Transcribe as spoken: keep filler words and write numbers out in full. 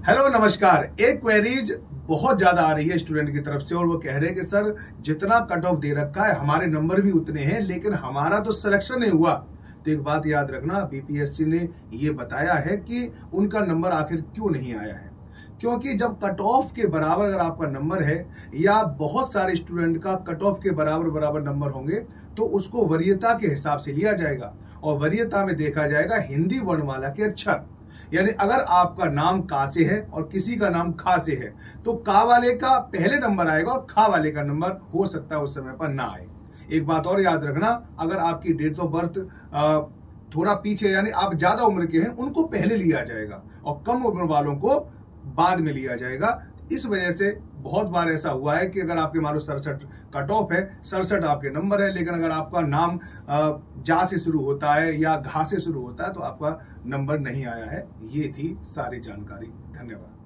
Hello नमस्कार। एक queries बहुत ज्यादा आ रही है स्टूडेंट की तरफ से और वो कह रहे हैं कि सर जितना कट ऑफ दे रखा है हमारे नंबर भी उतने हैं लेकिन हमारा तो सिलेक्शन नहीं हुआ। तो एक बात याद रखना, बीपीएससी ने ये बताया है कि उनका नंबर आखिर क्यों नहीं आया है। क्योंकि जब कट ऑफ के बराबर अगर आपका नंबर है या बहुत सारे स्टूडेंट का कट ऑफ के बराबर बराबर नंबर होंगे तो उसको वरीयता के हिसाब से लिया जाएगा और वरीयता में देखा जाएगा हिंदी वर्णमाला के अक्षर। यानी अगर आपका नाम का से है और किसी का नाम खा से है तो का वाले का पहले नंबर आएगा और खा वाले का नंबर हो सकता है उस समय पर ना आए। एक बात और याद रखना, अगर आपकी डेट ऑफ बर्थ थोड़ा पीछे यानी आप ज्यादा उम्र के हैं उनको पहले लिया जाएगा और कम उम्र वालों को बाद में लिया जाएगा। इस वजह से बहुत बार ऐसा हुआ है कि अगर आपके मान लो सड़सठ कट ऑफ है, सड़सठ आपके नंबर है, लेकिन अगर आपका नाम जा से शुरू होता है या घा से शुरू होता है तो आपका नंबर नहीं आया है। ये थी सारी जानकारी। धन्यवाद।